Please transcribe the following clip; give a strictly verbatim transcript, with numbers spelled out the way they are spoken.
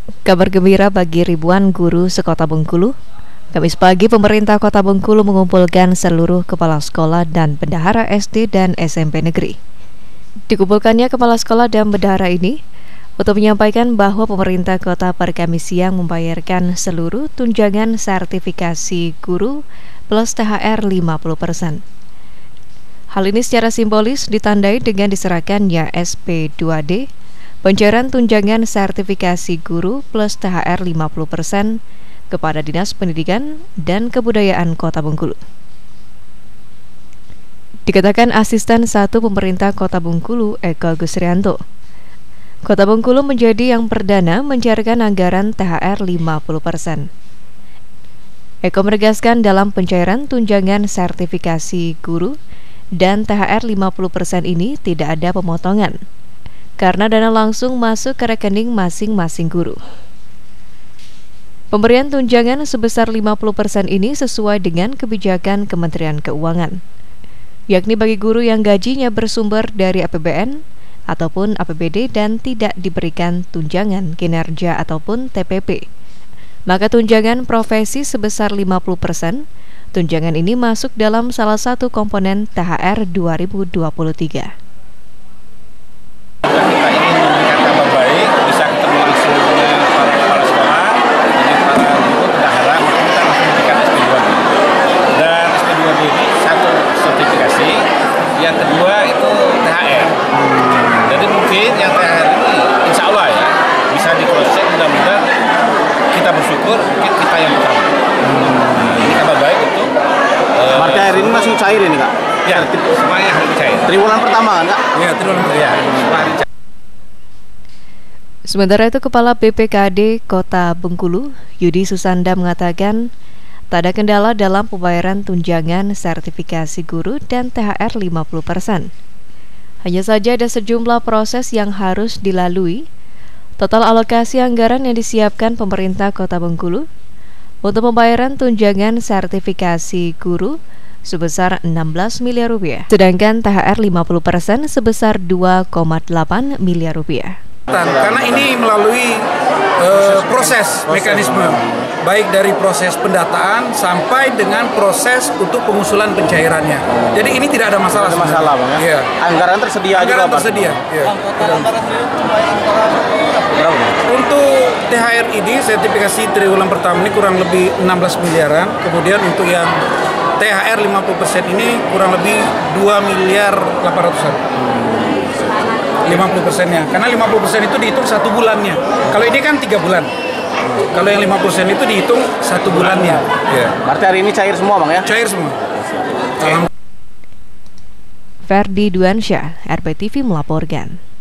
Kabar gembira bagi ribuan guru sekota Bengkulu. Kamis pagi, pemerintah Kota Bengkulu mengumpulkan seluruh kepala sekolah dan bendahara S D dan S M P negeri. Dikumpulkannya kepala sekolah dan bendahara ini untuk menyampaikan bahwa pemerintah kota per Kamis siang membayarkan seluruh tunjangan sertifikasi guru plus T H R lima puluh persen. Hal ini secara simbolis ditandai dengan diserahkannya S P dua D, pencairan tunjangan sertifikasi guru plus T H R lima puluh persen kepada Dinas Pendidikan dan Kebudayaan Kota Bengkulu. Dikatakan Asisten satu Pemerintah Kota Bengkulu, Eko Gusrianto, Kota Bengkulu menjadi yang perdana mencairkan anggaran T H R lima puluh persen. Eko menegaskan dalam pencairan tunjangan sertifikasi guru dan T H R lima puluh persen ini tidak ada pemotongan, karena dana langsung masuk ke rekening masing-masing guru. Pemberian tunjangan sebesar lima puluh persen ini sesuai dengan kebijakan Kementerian Keuangan, yakni bagi guru yang gajinya bersumber dari A P B N ataupun A P B D dan tidak diberikan tunjangan kinerja ataupun T P P. Maka tunjangan profesi sebesar lima puluh persen, tunjangan ini masuk dalam salah satu komponen T H R dua ribu dua puluh tiga. Kita ingin memberikan kabar baik, bisa ketemu langsung dengan para kepala sekolah, jadi para guru bendahara, maka kita langsung memberikan S P dua D. Dan S P dua D ini satu sertifikasi, yang kedua itu T H R. Jadi mungkin yang T H R ini insya Allah ya bisa diproses, mudah-mudahan kita bersyukur mungkin kita yang pertama. Nah, ini kabar baik untuk uh, cair ini masih cair ini Kak? Ya, semuanya harus cair. Triwulan pertama kan Kak? Ya, triwulan pertama. Ya, Sementara itu, Kepala B P K D Kota Bengkulu, Yudi Susanda, mengatakan tak ada kendala dalam pembayaran tunjangan sertifikasi guru dan T H R lima puluh persen. Hanya saja ada sejumlah proses yang harus dilalui. Total alokasi anggaran yang disiapkan pemerintah Kota Bengkulu untuk pembayaran tunjangan sertifikasi guru sebesar enam belas miliar rupiah, sedangkan T H R lima puluh persen sebesar dua koma delapan miliar rupiah. Karena ini melalui uh, proses mekanisme, baik dari proses pendataan sampai dengan proses untuk pengusulan pencairannya. Jadi ini tidak ada masalah. Ada masalah bang ya? Iya. Anggaran tersedia Anggaran juga tersedia. Iya. Berapa? Untuk T H R ini sertifikasi triwulan pertama ini kurang lebih enam belas miliaran. Kemudian untuk yang T H R lima puluh persen ini kurang lebih dua miliar delapan ratusan. lima puluh persennya, karena lima puluh persen itu dihitung satu bulannya. Kalau ini kan tiga bulan. Kalau yang lima puluh persen itu dihitung satu bulannya. Ya. Berarti hari ini cair semua bang ya? Cair semua. Ferdi Duansyah, R P T V melaporkan.